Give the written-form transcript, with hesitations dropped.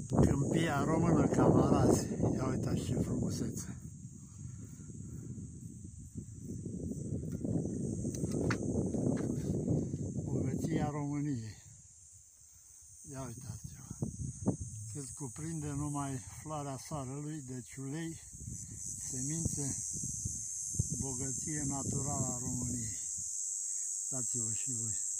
Câmpia română, camarazi, ia uitați ce frumusețe! Bogăția României. Ia uitați-vă! Cât cuprinde numai floarea soarelui, deci ulei, semințe, bogăție naturală a României. Dați-vă și voi!